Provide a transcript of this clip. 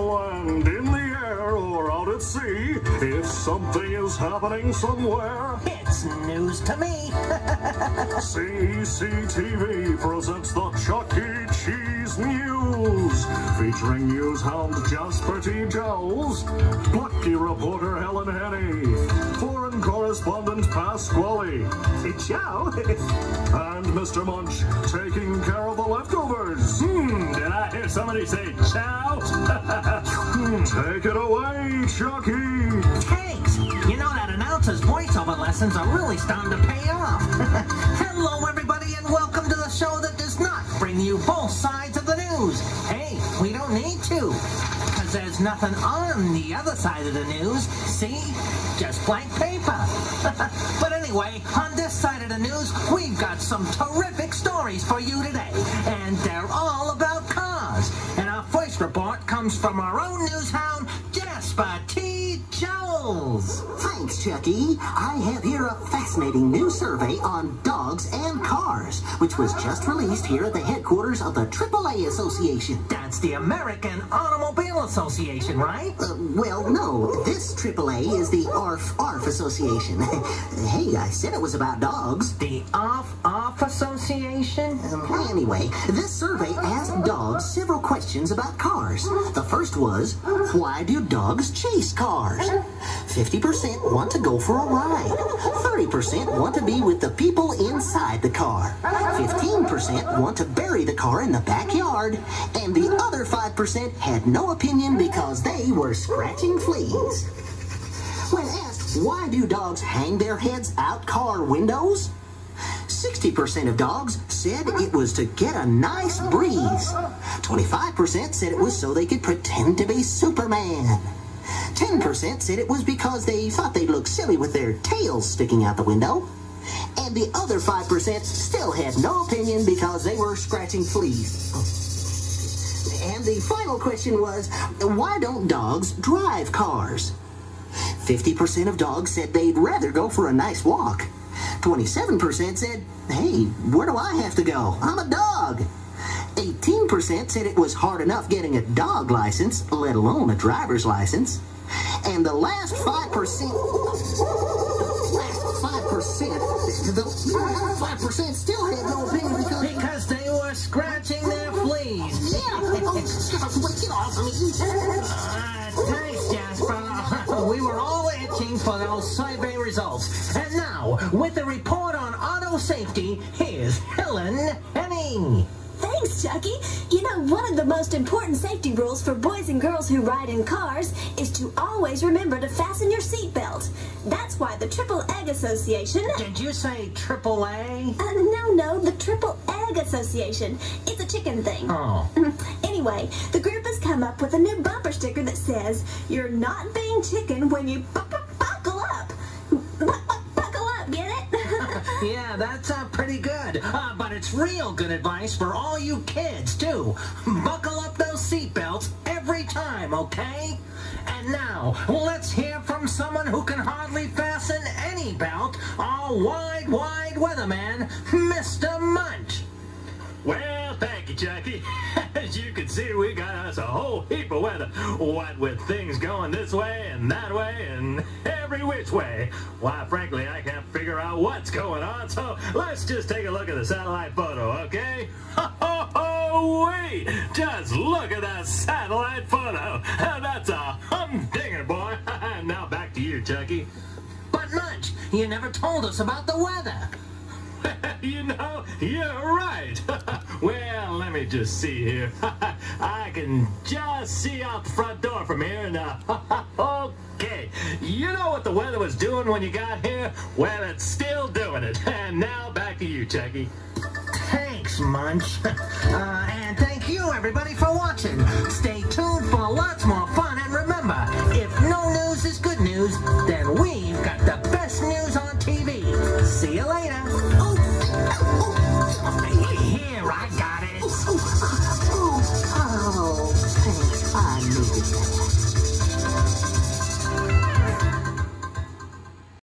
land, in the air, or out at sea, if something is happening somewhere, it's news to me. CCTV presents the Chuck E. Cheese News, featuring news hound Jasper T. Jowls, plucky reporter Helen Henny, foreign correspondent Pasquale, Ciao, and Mr. Munch taking care of the leftovers. did I hear somebody say ciao? Take it away, Chucky. Thanks. You know that announcer's voiceover lessons are really starting to pay off. Hello, everybody, and welcome to the show that does not bring you both sides of the news. Hey, we don't need to, because there's nothing on the other side of the news. See? Just blank paper. But anyway, on this side of the news, we've got some terrific stories for you today, and they're all about cars. And our first report comes from our own news hound, Jasper T. Jowls. Thanks, Chucky. I have here a fascinating new survey on dogs and cars, which was just released here at the headquarters of the AAA Association. That's the American Automobile Association, right? Well, no. This AAA is the ARF Association. Hey, I said it was about dogs. The ARF Association? Anyway, this survey asked dogs several questions about cars. The first was, why do dogs chase cars? 50% want to go for a ride. 30% want to be with the people inside the car. 15% want to bury the car in the backyard. And the other 5% had no opinion because they were scratching fleas. When asked, why do dogs hang their heads out car windows? 60% of dogs said it was to get a nice breeze. 25% said it was so they could pretend to be Superman. 10% said it was because they thought they'd look silly with their tails sticking out the window. And the other 5% still had no opinion because they were scratching fleas. And the final question was, why don't dogs drive cars? 50% of dogs said they'd rather go for a nice walk. 27% said, hey, where do I have to go? I'm a dog. 18% said it was hard enough getting a dog license, let alone a driver's license. And the last 5%, the 5% still had no opinion because they were scratching their fleas. Get off of me. Thanks, Jasper. We were all itching for those survey results. And now, with the report on auto safety, here's Helen Henning. Thanks, Chucky. You know, one of the most important safety rules for boys and girls who ride in cars is to always remember to fasten your seatbelt. That's why the Triple Egg Association... Did you say Triple A? No, the Triple Egg Association. It's a chicken thing. Oh. Anyway, the group has come up with a new bumper sticker that says, you're not being chicken when you buckle up. Buckle up, get it? Yeah, that's pretty good. But it's real good advice for all you kids, too. Buckle up those seatbelts every time, okay? And now, let's hear from someone who can hardly fasten any belt, our wide weatherman, Mr. Munch. Well, thank you, Chucky. As you can see, we got us a whole heap of weather. What with things going this way and that way and every which way. Why, frankly, I can't figure out what's going on, so let's just take a look at the satellite photo, okay? Oh, wait! Just look at that satellite photo. That's a humdinger, boy. Now back to you, Chucky. But Munch, you never told us about the weather. You know, you're right. Well, let me just see here. I can just see out the front door from here, and okay. You know what the weather was doing when you got here? Well, it's still doing it. And now back to you, Chucky. Thanks, Munch. And thank you, everybody, for watching. Stay tuned for lots more fun, and remember, if no news is good news, then we've got the best news on TV. See you later. Here, I got it. Oh, thanks. I needed that.